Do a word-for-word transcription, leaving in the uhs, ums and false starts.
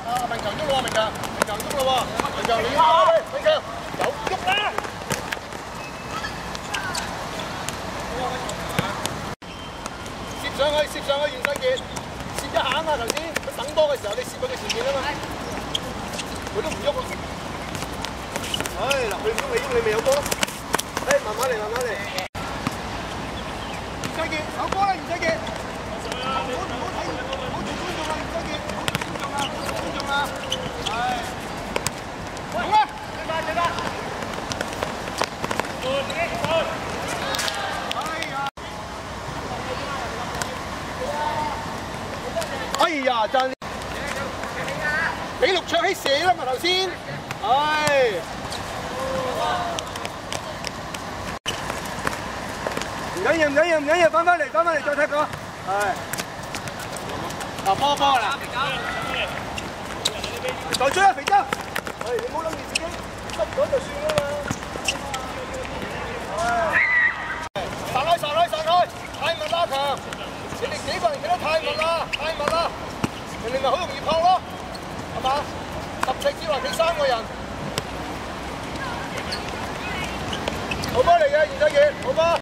啊，明強喐咯，明強，明強喐咯喎，明強你要跑，明強有喐啦！攝上去，攝上去，袁世傑，攝一下啊嘛，頭先佢等波嘅時候，你攝佢嘅前面啊嘛，佢都唔喐啊！唉，嗱，佢唔喐你喐你咪有波咯，唉，慢慢嚟，慢慢嚟。袁世傑有波啦，袁世傑。 唔好唔好睇，唔好做觀眾啊！袁世傑，唔好做觀眾啊！唔好做觀眾啊！係，用啦！對吧？對吧？過自己過。哎呀！哎呀！真俾陸卓熙射啦嘛頭先，唉！唔緊要唔緊要唔緊要，翻返嚟翻返嚟再踢過，係。 嗱，波波啦！再追啊，肥洲！唉，你唔好諗住自己失咗就算啦嘛。唉，殺開殺開殺開！太密啦強！你哋幾個人企得太密啦，太密啦！人哋咪好容易撲咯，係嘛？十尺之內企三個人。好波嚟嘅，袁世傑，好波！